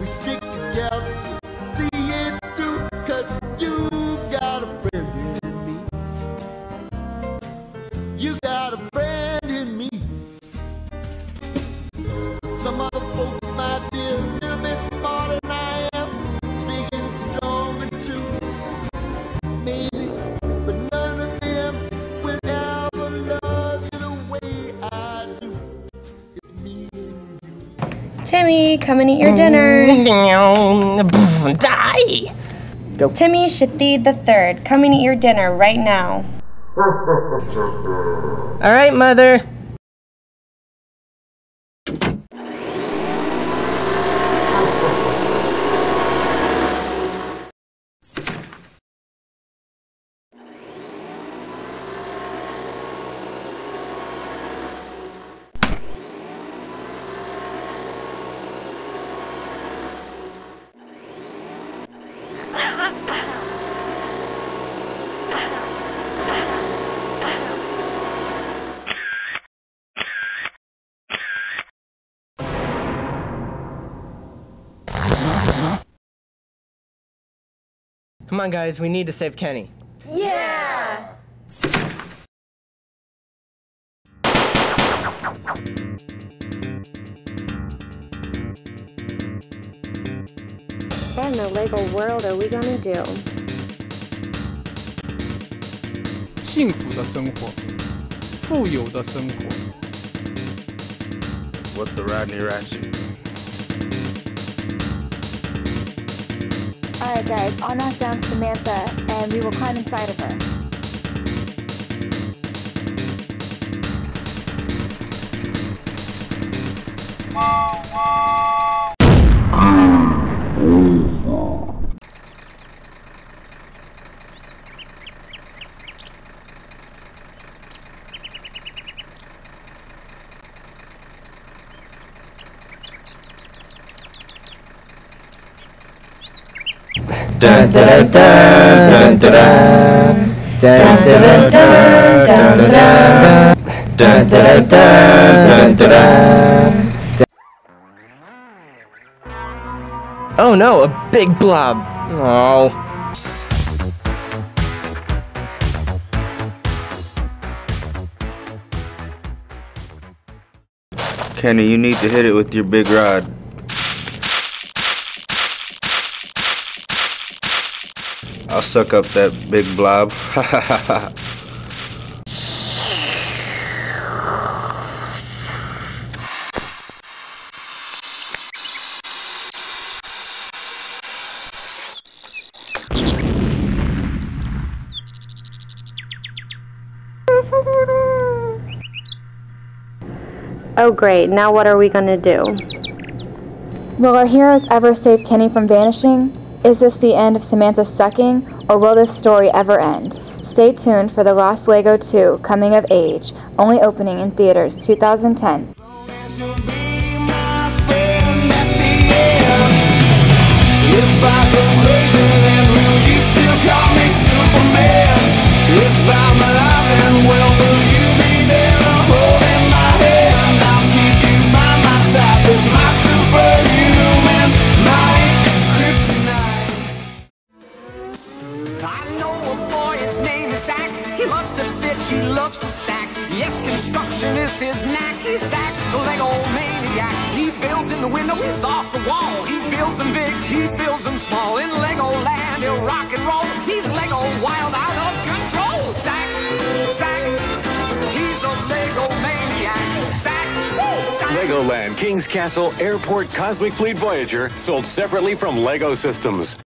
we stick together, see it through, 'cause you've got a friend in me. You got a friend in me. Some other folks might be a little bit smarter than I am, big and stronger too, maybe, but none of them will ever love you the way I do. It's me and you. Timmy, come and eat your dinner. Die! Go. Timmy Shathid III, come and eat your dinner right now. All right, Mother. Come on, guys, we need to save Kenny. Yeah! What in the Lego world are we gonna do? 幸福的生活，富有的生活。 What the Rodney Ratchet? Alright guys, I'll knock down Samantha and we will climb inside of her. Dun dun dun dun dun dun dun dun dun dun dun dun. Oh no, a big blob. Oh. Kenny, you need to hit it with your big rod. I'll suck up that big blob. Ha ha ha ha. Oh great, now what are we gonna do? Will our heroes ever save Kenny from vanishing? Is this the end of Samantha's sucking, or will this story ever end? Stay tuned for The Lost Lego 2 Coming of Age, only opening in theaters 2010. Yes, construction is his knack. He's Zach, the Lego maniac. He builds in the window, he's off the wall. He builds them big, he builds them small. In Lego land, he'll rock and roll. He's Lego wild, out of control. Zach, he's a Lego maniac. Zach, Legoland, King's Castle, Airport, Cosmic Fleet Voyager, sold separately from Lego Systems.